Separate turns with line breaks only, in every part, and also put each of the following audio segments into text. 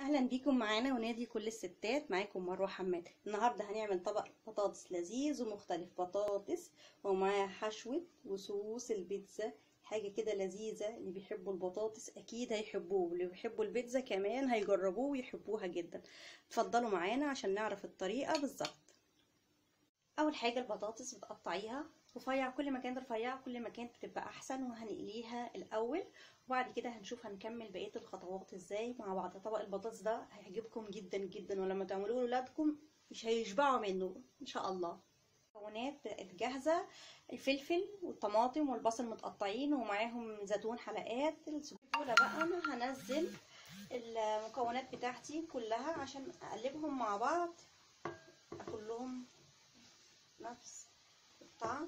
اهلا بيكم معانا ونادي كل الستات. معاكم مروه حماد. النهارده هنعمل طبق بطاطس لذيذ ومختلف، بطاطس ومعاها حشوه وصوص البيتزا. حاجه كده لذيذه، اللي بيحبوا البطاطس اكيد هيحبوه، واللي بيحبوا البيتزا كمان هيجربوه ويحبوها جدا. اتفضلوا معانا عشان نعرف الطريقه بالظبط. اول حاجه البطاطس بتقطعيها رفيع، كل ما كانت رفيعه كل ما كانت بتبقى احسن، وهنقليها الاول وبعد كده هنشوف هنكمل بقيه الخطوات ازاي مع بعض. طبق البطاطس ده هيعجبكم جدا جدا، ولما تعملوه لاولادكم مش هيشبعوا منه ان شاء الله. المكونات بقت جاهزه: الفلفل والطماطم والبصل متقطعين ومعاهم زيتون حلقات. السهوله بقى انا هنزل المكونات بتاعتي كلها عشان اقلبهم مع بعض كلهم نفس الطعم.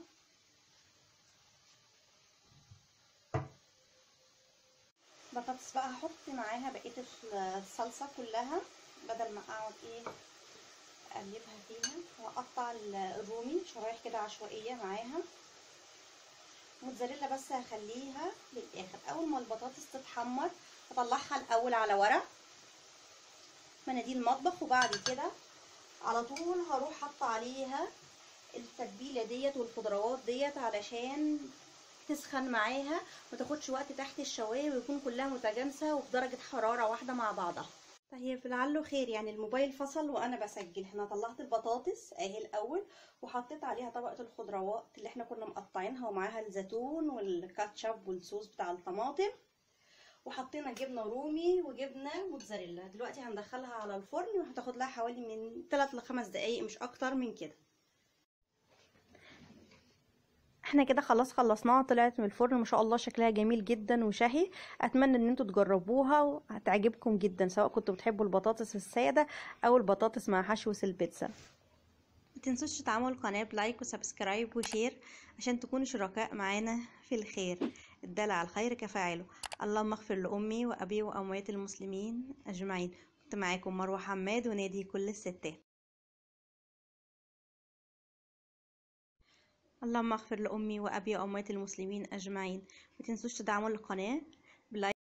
بطاطس بقى هحط معاها بقيه الصلصه كلها بدل ما اقعد اقلبها فيها، واقطع الرومي شرايح كده عشوائيه معاها. موتزاريلا بس هخليها للاخر. اول ما البطاطس تتحمر هطلعها الاول على ورق مناديل مطبخ، وبعد كده على طول هروح حاطه عليها التتبيله ديت والخضروات ديت علشان تسخن معاها ومتاخدش وقت تحت الشوايه، ويكون كلها متجانسه وفي درجه حراره واحده مع بعضها. طيب لعله خير، يعني الموبايل فصل وانا بسجل. انا طلعت البطاطس اهي الاول وحطيت عليها طبقه الخضروات اللي احنا كنا مقطعينها، ومعاها الزيتون والكاتشب والصوص بتاع الطماطم، وحطينا جبنه رومي وجبنه موتزاريلا. دلوقتي هندخلها على الفرن وهتاخد لها حوالي من 3 ل 5 دقايق، مش اكتر من كده. احنا كده خلاص خلصناها، طلعت من الفرن ما شاء الله شكلها جميل جدا وشهي. اتمنى ان انتوا تجربوها وهتعجبكم جدا، سواء كنتوا بتحبوا البطاطس الساده او البطاطس مع حشو البيتزا. ما تنسوش تدعموا القناه بلايك وسبسكرايب وشير عشان تكونوا شركاء معانا في الخير. الدال على الخير كفاعله. اللهم اغفر لامي وابي واموات المسلمين اجمعين. كنت معاكم مروه حماد ونادي كل الستات. اللهم اغفر لأمي وأبي وأموات المسلمين أجمعين. ما تنسوش تدعموا القناة بلايك